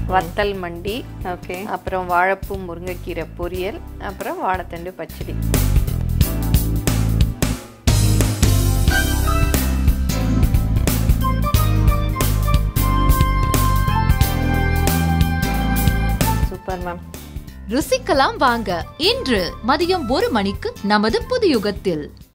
வத்தல் மண்டி, ஓகே, அப்புறம் வாழைப்பூ முருங்கைக்கீரை பொரியல், அப்புறம் வாழைத்தண்டு பச்சடி. Super ma'am. ருசிக்கலாம் வாங்க. இன்று மதியம் 1 மணிக்கு நமது புதுயுகத்தில்.